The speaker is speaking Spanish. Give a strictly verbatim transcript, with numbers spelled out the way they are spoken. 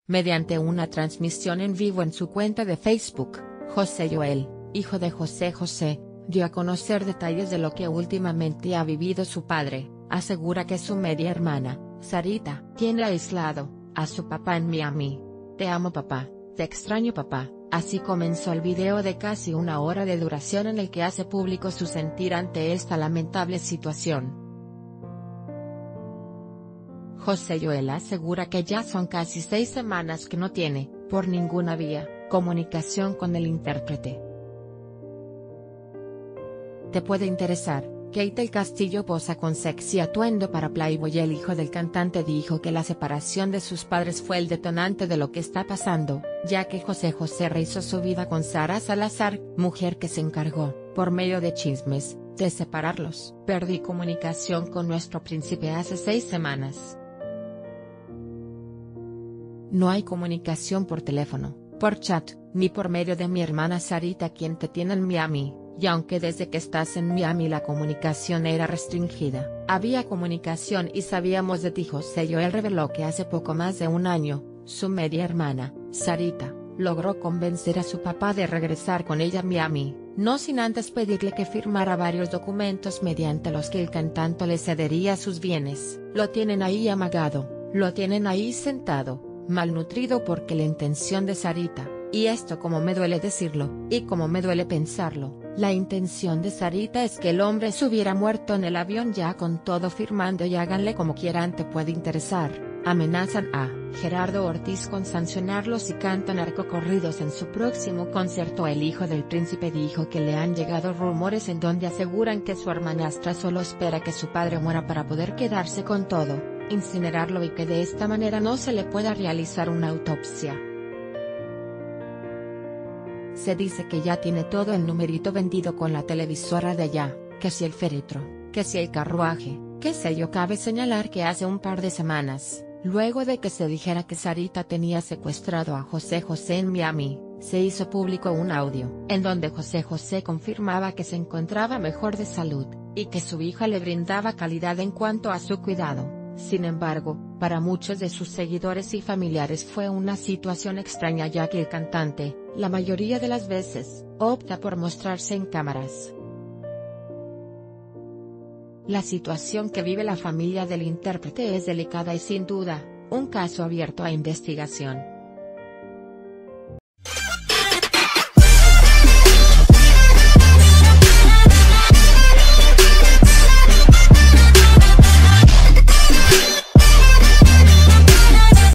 Mediante una transmisión en vivo en su cuenta de Facebook, José Joel, hijo de José José, dio a conocer detalles de lo que últimamente ha vivido su padre. Asegura que su media hermana, Sarita, tiene aislado a su papá en Miami. Te amo papá, te extraño papá. Así comenzó el video de casi una hora de duración en el que hace público su sentir ante esta lamentable situación. José Joel asegura que ya son casi seis semanas que no tiene, por ninguna vía, comunicación con el intérprete. Te puede interesar. Kate del Castillo posa con sexy atuendo para Playboy. El hijo del cantante dijo que la separación de sus padres fue el detonante de lo que está pasando, ya que José José rehizo su vida con Sara Salazar, mujer que se encargó, por medio de chismes, de separarlos. Perdí comunicación con nuestro príncipe hace seis semanas. No hay comunicación por teléfono, por chat, ni por medio de mi hermana Sarita, quien te tiene en Miami. Y aunque desde que estás en Miami la comunicación era restringida, había comunicación y sabíamos de ti. José Joel reveló que hace poco más de un año, su media hermana, Sarita, logró convencer a su papá de regresar con ella a Miami, no sin antes pedirle que firmara varios documentos mediante los que el cantante le cedería sus bienes. Lo tienen ahí amagado, lo tienen ahí sentado, malnutrido, porque la intención de Sarita, y esto como me duele decirlo, y como me duele pensarlo, la intención de Sarita es que el hombre se hubiera muerto en el avión ya con todo firmando, y háganle como quieran, te puede interesar. Amenazan a Gerardo Ortiz con sancionarlo si canta narcocorridos en su próximo concierto. El hijo del príncipe dijo que le han llegado rumores en donde aseguran que su hermanastra solo espera que su padre muera para poder quedarse con todo, incinerarlo y que de esta manera no se le pueda realizar una autopsia. Se dice que ya tiene todo el numerito vendido con la televisora de allá, que si el féretro, que si el carruaje, qué sé yo. Cabe señalar que hace un par de semanas, luego de que se dijera que Sarita tenía secuestrado a José José en Miami, se hizo público un audio, en donde José José confirmaba que se encontraba mejor de salud, y que su hija le brindaba calidad en cuanto a su cuidado. Sin embargo, para muchos de sus seguidores y familiares fue una situación extraña, ya que el cantante, la mayoría de las veces, opta por mostrarse en cámaras. La situación que vive la familia del intérprete es delicada y sin duda, un caso abierto a investigación.